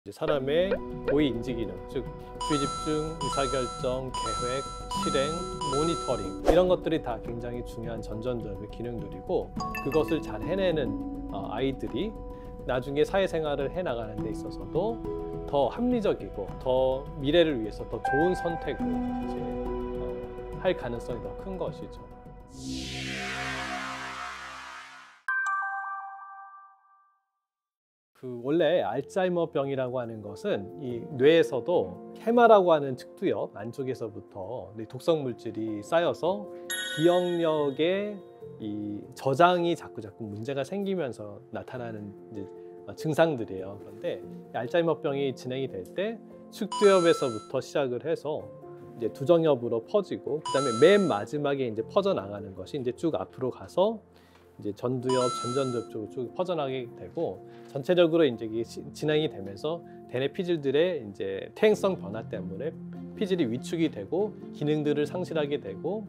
사람의 고위 인지 기능, 즉 주의 집중, 의사결정, 계획, 실행, 모니터링 이런 것들이 다 굉장히 중요한 전전두엽의 기능들이고, 그것을 잘 해내는 아이들이 나중에 사회생활을 해나가는 데 있어서도 더 합리적이고 더 미래를 위해서 더 좋은 선택을 이제 할 가능성이 더 큰 것이죠. 원래 알츠하이머병이라고 하는 것은 이 뇌에서도 해마라고 하는 측두엽 안쪽에서부터 독성 물질이 쌓여서 기억력의 이 저장이 자꾸 문제가 생기면서 나타나는 이제 증상들이에요. 그런데 알츠하이머병이 진행이 될 때 측두엽에서부터 시작을 해서 이제 두정엽으로 퍼지고, 그다음에 맨 마지막에 이제 퍼져 나가는 것이 이제 쭉 앞으로 가서 이제 전두엽, 전전두엽 쪽으로 쭉 퍼져나가게 되고, 전체적으로 이제 이게 진행이 되면서 대뇌 피질들의 이제 퇴행성 변화 때문에 피질이 위축이 되고 기능들을 상실하게 되고,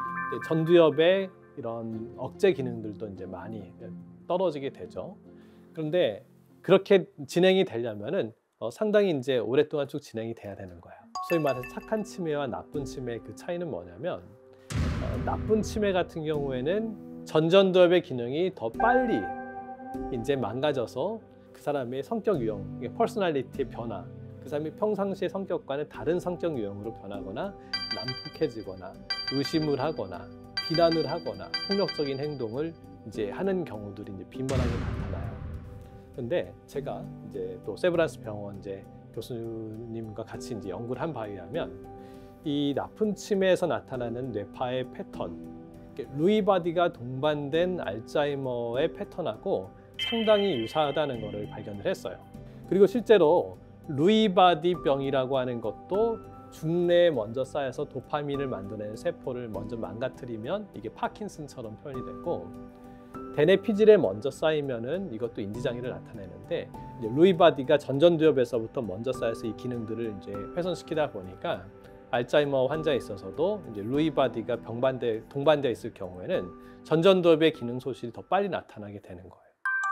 전두엽의 이런 억제 기능들도 이제 많이 떨어지게 되죠. 그런데 그렇게 진행이 되려면은 상당히 이제 오랫동안 쭉 진행이 돼야 되는 거예요. 소위 말해서 착한 치매와 나쁜 치매의 그 차이는 뭐냐면, 나쁜 치매 같은 경우에는 전전두엽의 기능이 더 빨리 이제 망가져서 그 사람의 성격 유형, 퍼스널리티의 변화, 그 사람이 평상시의 성격과는 다른 성격 유형으로 변하거나 난폭해지거나 의심을 하거나 비난을 하거나 폭력적인 행동을 이제 하는 경우들이 이제 빈번하게 나타나요. 근데 제가 이제 또 세브란스 병원 이제 교수님과 같이 이제 연구를 한 바에 의하면, 이 나쁜 치매에서 나타나는 뇌파의 패턴, 루이 바디가 동반된 알츠하이머의 패턴하고 상당히 유사하다는 것을 발견을 했어요. 그리고 실제로 루이 바디 병이라고 하는 것도 중뇌에 먼저 쌓여서 도파민을 만들어내는 세포를 먼저 망가뜨리면 이게 파킨슨처럼 표현이 되고, 대뇌 피질에 먼저 쌓이면은 이것도 인지장애를 나타내는데, 이제 루이 바디가 전전두엽에서부터 먼저 쌓여서 이 기능들을 이제 훼손시키다 보니까 알츠하이머 환자에 있어서도 이제 루이 바디가 동반되어 있을 경우에는 전전두엽의 기능 소실이 더 빨리 나타나게 되는 거예요.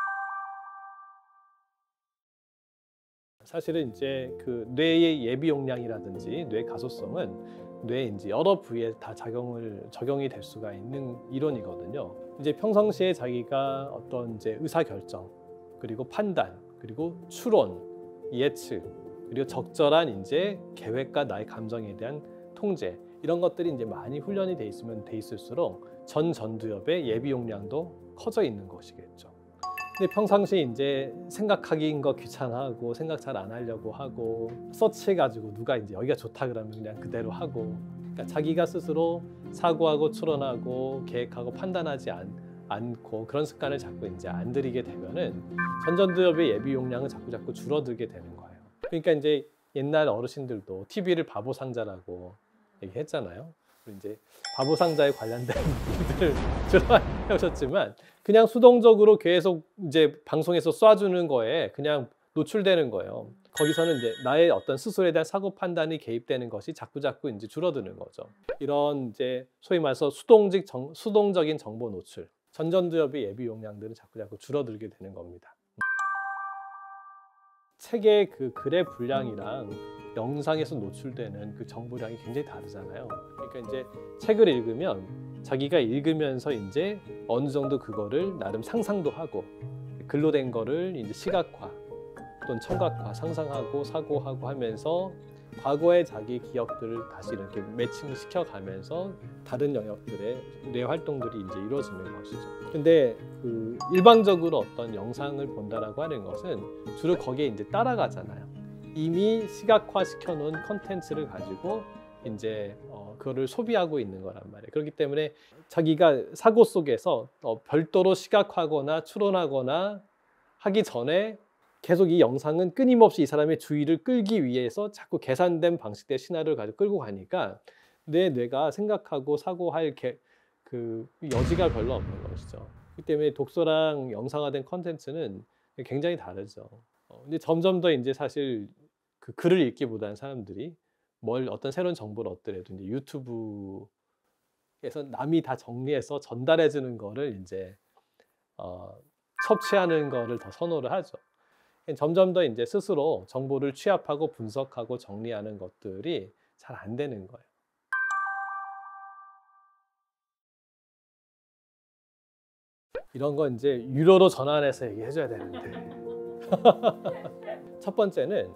사실은 이제 그 뇌의 예비 용량이라든지 뇌 가소성은 뇌의 이제 여러 부위에 다 적용이 될 수가 있는 이론이거든요. 이제 평상시에 자기가 어떤 이제 의사결정, 그리고 판단, 그리고 추론, 예측, 그리고 적절한 이제 계획과 나의 감정에 대한 통제, 이런 것들이 이제 많이 훈련이 돼 있을수록 전두엽의 예비 용량도 커져 있는 것이겠죠. 근데 평상시에 이제 생각하기인 거 귀찮아하고 생각 잘 안 하려고 하고 서치해가지고 누가 이제 여기가 좋다 그러면 그냥 그대로 하고, 그러니까 자기가 스스로 사고하고 추론하고 계획하고 판단하지 않고 그런 습관을 자꾸 이제 안 들이게 되면은 전전두엽의 예비 용량은 자꾸 줄어들게 되는 거예요. 그러니까 이제 옛날 어르신들도 TV를 바보 상자라고 얘기했잖아요. 이제 바보 상자에 관련된 분들을 들어오셨지만, 그냥 수동적으로 계속 이제 방송에서 쏴주는 거에 그냥 노출되는 거예요. 거기서는 이제 나의 어떤 스스로에 대한 사고 판단이 개입되는 것이 자꾸 이제 줄어드는 거죠. 이런 이제 소위 말해서 수동적인 정보 노출, 전전두엽의 예비 용량들은 자꾸 줄어들게 되는 겁니다. 책의 그 글의 분량이랑 영상에서 노출되는 그 정보량이 굉장히 다르잖아요. 그러니까 이제 책을 읽으면 자기가 읽으면서 이제 어느 정도 그거를 나름 상상도 하고, 글로 된 거를 이제 시각화 또는 청각화, 상상하고 사고하고 하면서 과거의 자기 기억들을 다시 이렇게 매칭시켜 가면서 다른 영역들의 뇌 활동들이 이제 이루어지는 것이죠. 근데 그 일방적으로 어떤 영상을 본다라고 하는 것은 주로 거기에 이제 따라가잖아요. 이미 시각화 시켜놓은 컨텐츠를 가지고 이제 그거를 소비하고 있는 거란 말이에요. 그렇기 때문에 자기가 사고 속에서 별도로 시각화하거나 추론하거나 하기 전에 계속 이 영상은 끊임없이 이 사람의 주의를 끌기 위해서 자꾸 계산된 방식의 시나리오를 가지고 끌고 가니까 내 뇌가 생각하고 사고할 그 여지가 별로 없는 것이죠. 그렇기 때문에 독서랑 영상화된 컨텐츠는 굉장히 다르죠. 근데 점점 더 이제 사실 그 글을 읽기보다는 사람들이 어떤 새로운 정보를 얻더라도 이제 유튜브에서 남이 다 정리해서 전달해 주는 거를 이제 섭취하는 거를 더 선호를 하죠. 점점 더 이제 스스로 정보를 취합하고 분석하고 정리하는 것들이 잘 안 되는 거예요. 이런 건 이제 유료로 전환해서 얘기해줘야 되는데. 첫 번째는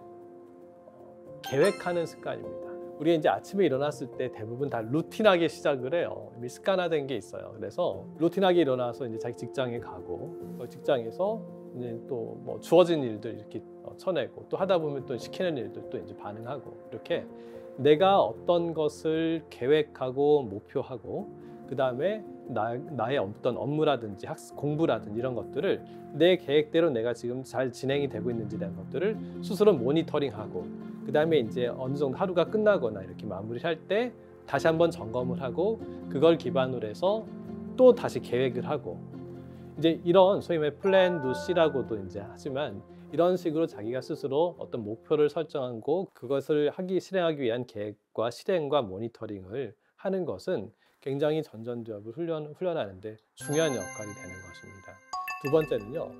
계획하는 습관입니다. 우리가 이제 아침에 일어났을 때 대부분 다 루틴하게 시작을 해요. 이미 습관화된 게 있어요. 그래서 루틴하게 일어나서 이제 자기 직장에 가고, 직장에서 이제 또 뭐 주어진 일들 이렇게 쳐내고, 또 하다 보면 또 시키는 일들 또 이제 반응하고, 이렇게 내가 어떤 것을 계획하고 목표하고, 그 다음에 나의 어떤 업무라든지 공부라든지 이런 것들을 내 계획대로 내가 지금 잘 진행이 되고 있는지에 대한 것들을 스스로 모니터링하고, 그 다음에 이제 어느 정도 하루가 끝나거나 이렇게 마무리할 때 다시 한번 점검을 하고, 그걸 기반으로 해서 또 다시 계획을 하고, 이제 이런 소위 말해 플랜 두 C라고도 이제 하지만, 이런 식으로 자기가 스스로 어떤 목표를 설정하고 그것을 실행하기 위한 계획과 실행과 모니터링을 하는 것은 굉장히 전전두엽을 훈련하는데 중요한 역할이 되는 것입니다. 두 번째는요,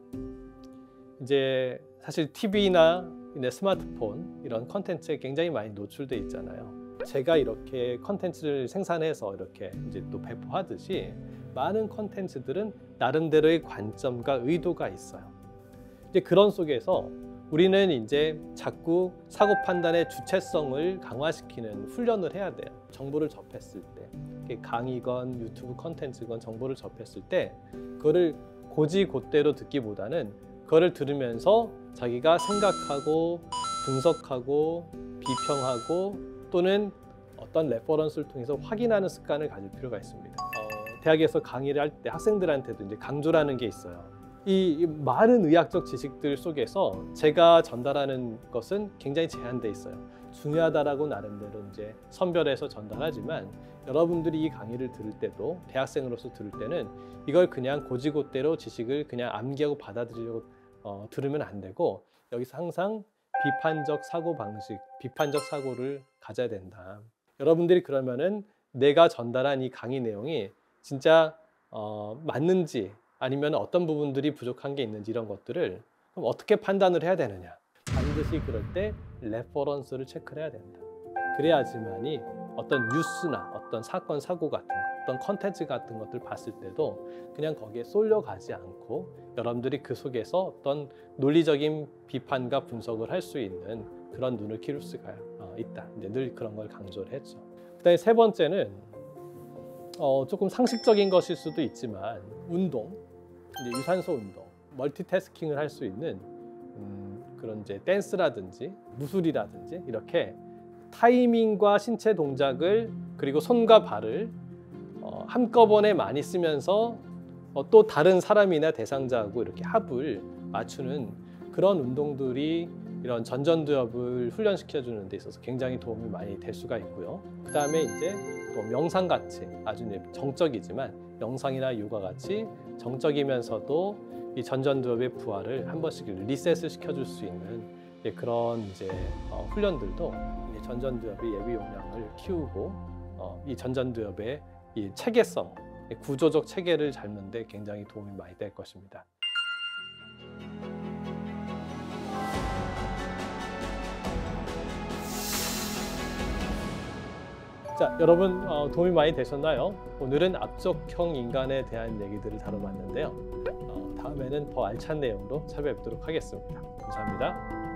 이제 사실 TV나 스마트폰 이런 컨텐츠에 굉장히 많이 노출돼 있잖아요. 제가 이렇게 컨텐츠를 생산해서 이렇게 이제 또 배포하듯이 많은 컨텐츠들은 나름대로의 관점과 의도가 있어요. 이제 그런 속에서 우리는 이제 자꾸 사고 판단의 주체성을 강화시키는 훈련을 해야 돼요. 정보를 접했을 때, 강의건 유튜브 컨텐츠건 정보를 접했을 때 그거를 고지고대로 듣기보다는 그거를 들으면서 자기가 생각하고 분석하고 비평하고 또는 어떤 레퍼런스를 통해서 확인하는 습관을 가질 필요가 있습니다. 대학에서 강의를 할 때 학생들한테도 이제 강조라는 게 있어요. 이 많은 의학적 지식들 속에서 제가 전달하는 것은 굉장히 제한돼 있어요. 중요하다라고 나름대로 이제 선별해서 전달하지만, 여러분들이 이 강의를 들을 때도, 대학생으로서 들을 때는 이걸 그냥 고지고대로 지식을 그냥 암기하고 받아들이려고 들으면 안 되고, 여기서 항상 비판적 사고 방식, 비판적 사고를 가져야 된다. 여러분들이 그러면은 내가 전달한 이 강의 내용이 진짜 맞는지, 아니면 어떤 부분들이 부족한 게 있는지, 이런 것들을 그럼 어떻게 판단을 해야 되느냐. 반드시 그럴 때 레퍼런스를 체크를 해야 된다. 그래야지만이 어떤 뉴스나 어떤 사건 사고 같은 거, 어떤 컨텐츠 같은 것들 봤을 때도 그냥 거기에 쏠려가지 않고 여러분들이 그 속에서 어떤 논리적인 비판과 분석을 할 수 있는 그런 눈을 키울 수가 있다. 이제 늘 그런 걸 강조를 했죠. 그다음에 세 번째는 조금 상식적인 것일 수도 있지만, 운동, 이제 유산소 운동, 멀티태스킹을 할 수 있는 그런 이제 댄스라든지 무술이라든지 이렇게 타이밍과 신체 동작을, 그리고 손과 발을 한꺼번에 많이 쓰면서 또 다른 사람이나 대상자하고 이렇게 합을 맞추는 그런 운동들이 이런 전전두엽을 훈련시켜 주는 데 있어서 굉장히 도움이 많이 될 수가 있고요. 그 다음에 이제 또 명상같이 아주 정적이지만, 명상이나 요가 같이 정적이면서도 이 전전두엽의 부하를 한 번씩 리셋을 시켜줄 수 있는 그런 이제 훈련들도 이 전전두엽의 예비 용량을 키우고 이 전전두엽의 이 체계성, 구조적 체계를 잡는 데 굉장히 도움이 많이 될 것입니다. 자, 여러분 도움이 많이 되셨나요? 오늘은 압축형 인간에 대한 얘기들을 다뤄봤는데요. 다음에는 더 알찬 내용으로 찾아뵙도록 하겠습니다. 감사합니다.